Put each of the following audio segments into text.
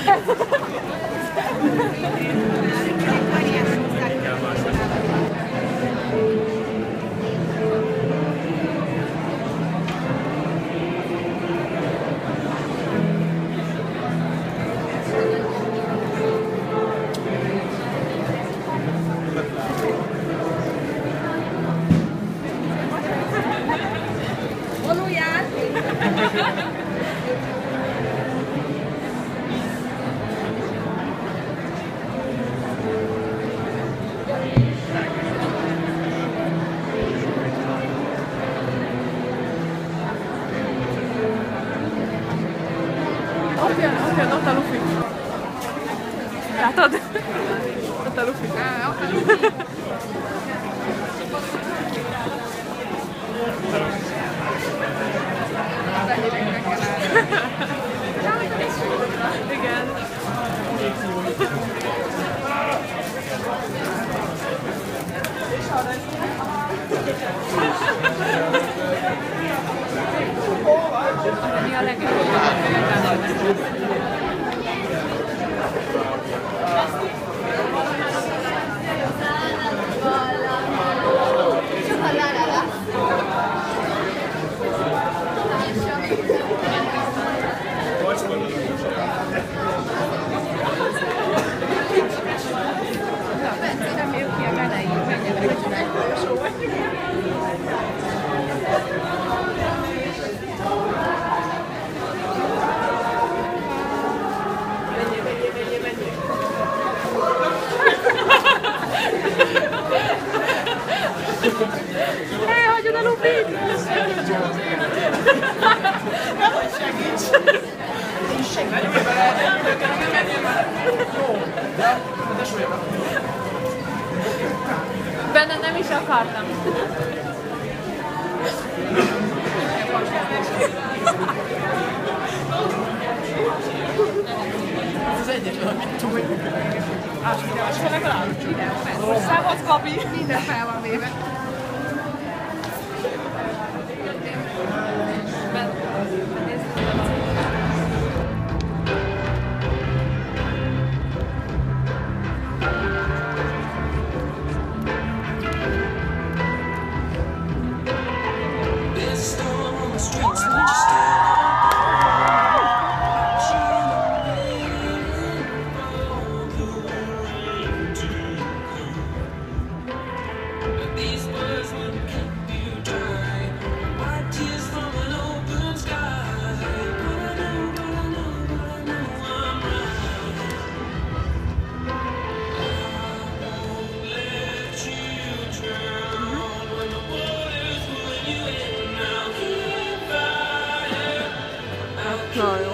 Ott a lufi. Látod? Ott a lufi. Ott a lufi. Igen. Mi a legjobb? Hely, hagyod a lupit! Nem, hogy segíts! Segíts! Benne nem is akartam. Ez az egyetlen, amit tudjuk. Ásfelenek rá? Számot kapi. Minden fel van véve. Na jó.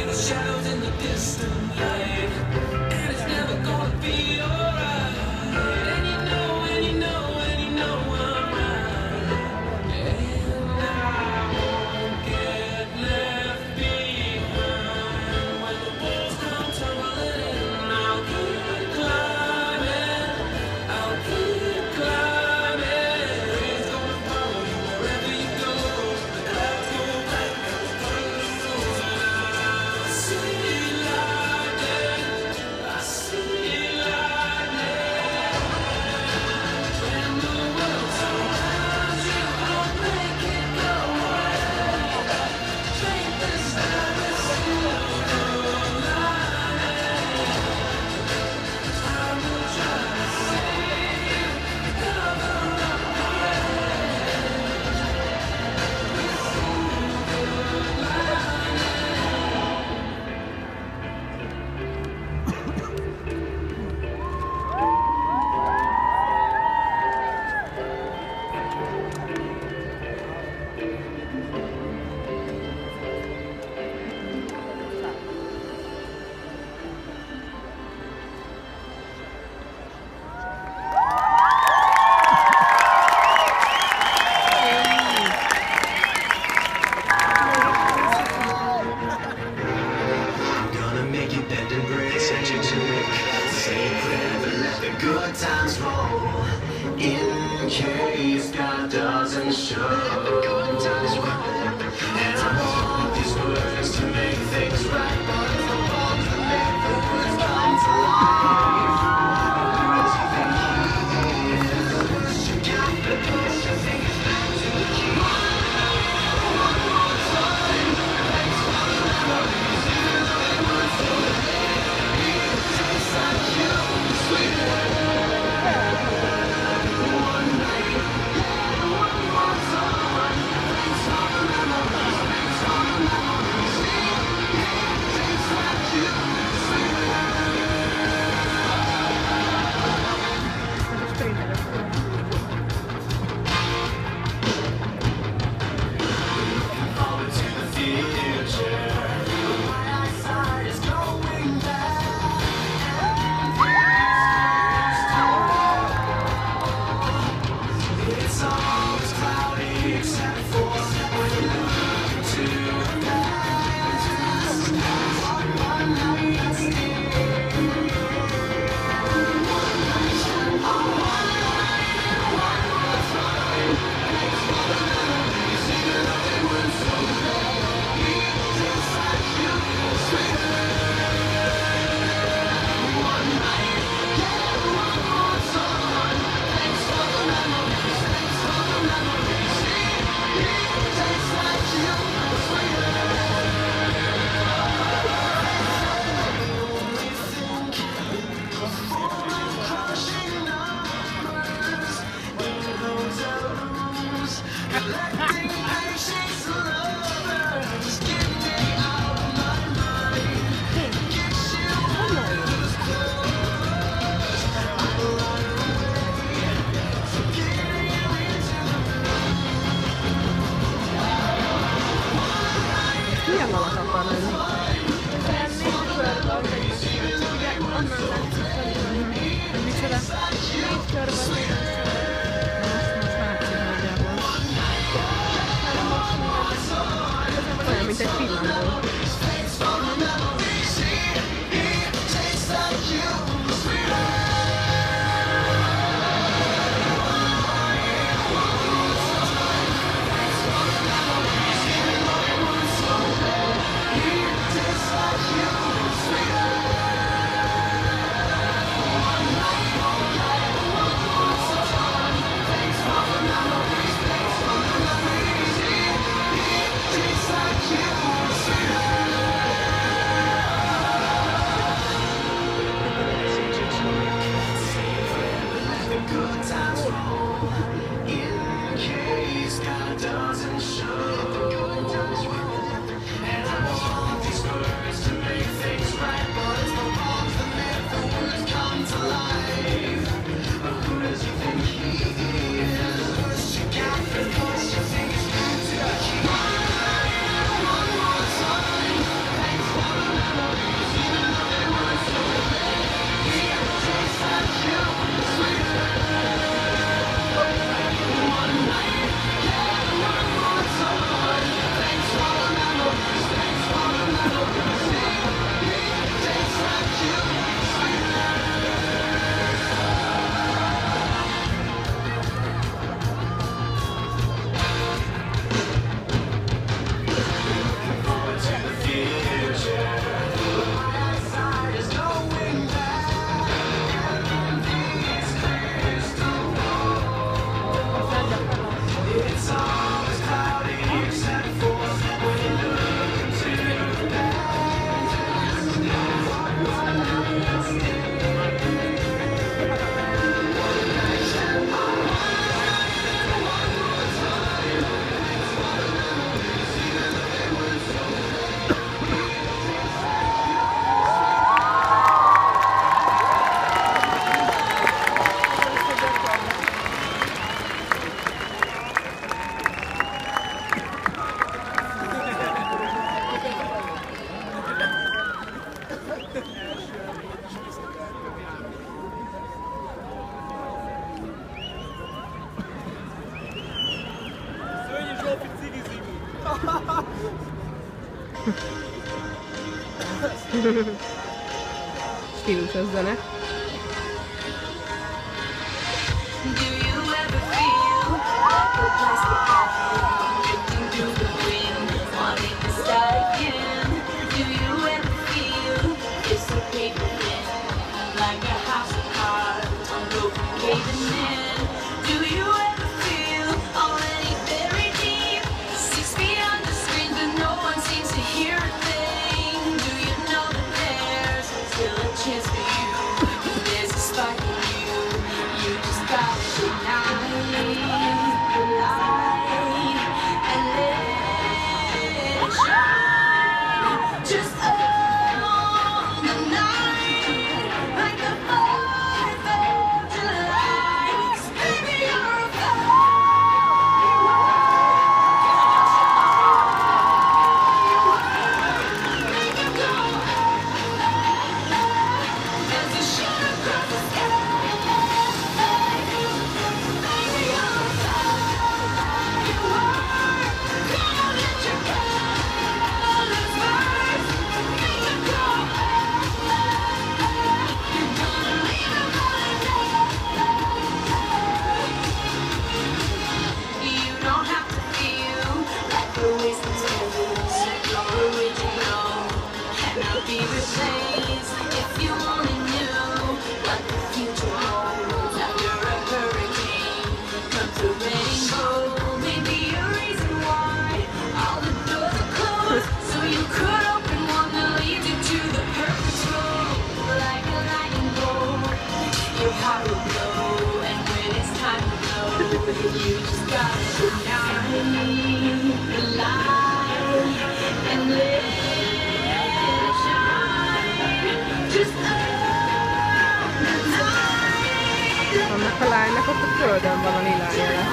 Shadows in the distant light, and it's never gonna be alright. good times roll in case God doesn't show. The good times roll, and I want these words to make things right, but the ones that make the words come to life. Who does he think he is? You got the push, I think it's time to keep. One more time, thanks for the memories, even though they weren't so heavy. Tastes like you, sweeter. Olyan, mint egy pillangó. Stílusos zene. Do you ever feel like a plastic bag drifting through the wind, wanting to start again? Do you ever feel it's okay to win, like a house of cards on broken caving in? Do you ever feel already buried deep, 6 feet under screen, but no one seems to hear a thing? Do you know that there's still a chance for you? There's a spark in you. You just gotta ignite the light and let it shine. Just on the night, like the 4th of July. 'Cause baby, you're a as you shoot across the sky. Baby, you're a fire. You are. Come on, let your colors rise. Make it go. You're gonna leave it You don't have to feel like a wasted chance. You're original and not be replaced. If you only knew what the future holds after a hurricane comes a rainbow. Maybe a reason why all the doors are closed, so you could open one that leads you to the perfect road. Like a lightning bolt, your heart will glow, and when it's time to blow, you just gotta ignite the light and let it shine. Just on the night. Annak a lánynak ott a földön van a lilája.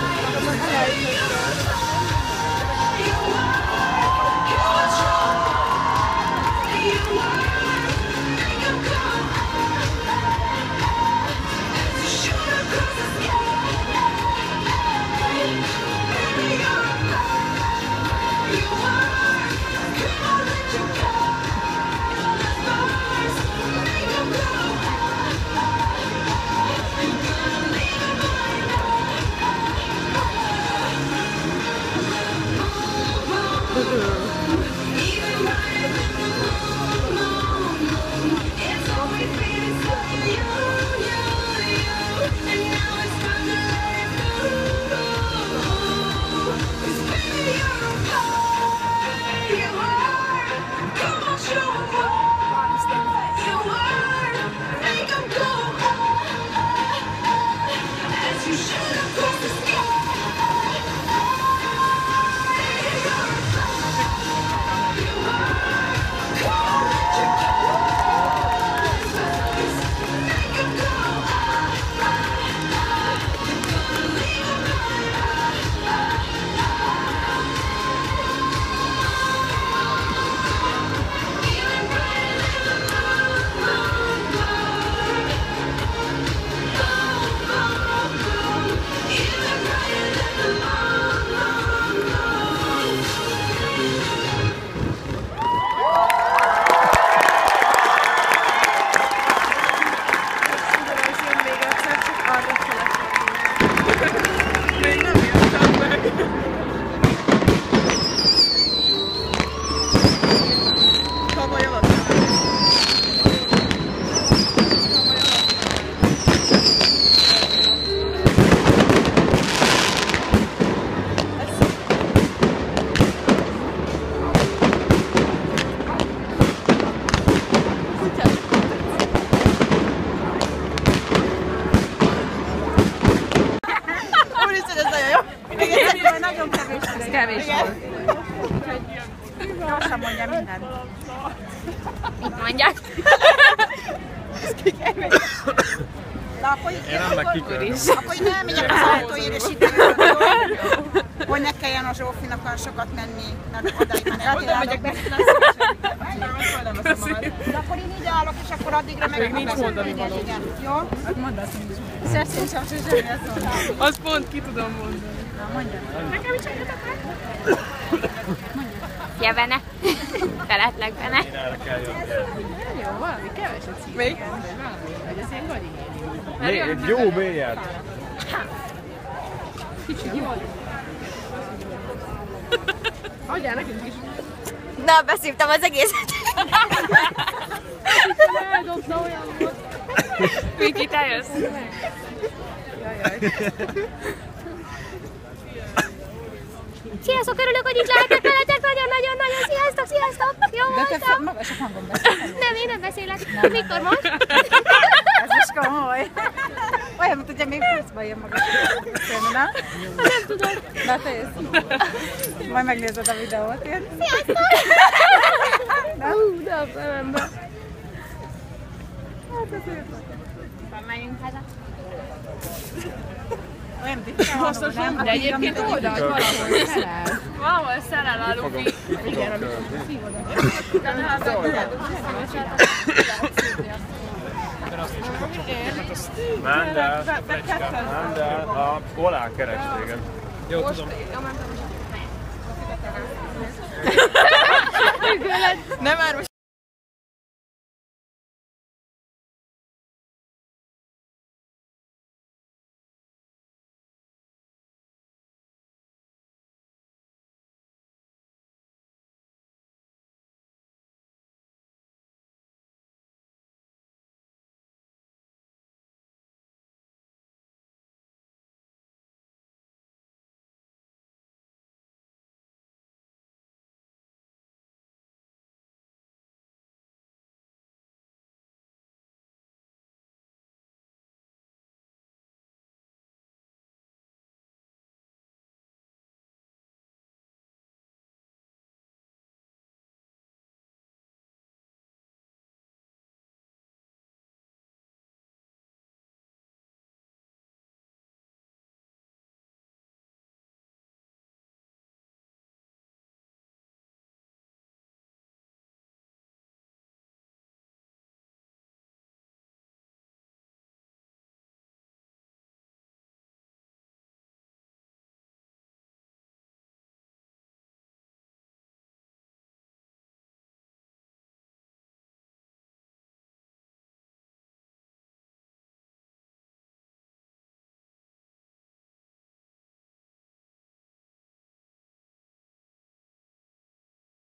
Kevés volt. Gyorsan mondja mindent. Mit mondják? De akkor Én nem meg kiköröm. akkor így elmegyek az autóért, és itt jövök, hogy ne kelljen a Zsófinak olyan sokat menni, mert odaig menni. Oda megyek be. De akkor én ide állok, és akkor addigra meg nincs mondani való. Igen, jó? Mondd azt mindig. Szerszint sem semmi ezt mondani. Azt pont ki tudom mondani. Na, mondja. Nekem is csináltak Ja, benne. Feletlek benne. Én erre kell jönni. Jó, valami keveset szívesen. Még? Vagy az ilyen gagyi. Jó mélyet. Kicsi, jó. Adjál nekünk is. Na, beszívtam az egészet. Eldobta olyan volt. Viki, te jössz. Sziasztok, örülök, hogy itt lehetek veletek. Nagyon-nagyon-nagyon sziasztok, sziasztok. Jó De te voltam. magasabb hangon beszélsz. Nem, én nem beszélek. Mikor most? Ez most komoly. Olyan, mint ugye még 20-ban ilyen magasabb beszélni, nem? Nem tudom. Na te jössz. Majd megnézed a videót, én. Sziasztok. De a szemembe. Menjünk haza. Olyan tisztán, Hosszas nem, de egyébként oldalt valahol szelel. Valahol szelel a lufi. Igen, amikor szívod a... De hát Menj el, menj el, hol áll, keresd téged. Jó, tudom. Nem már most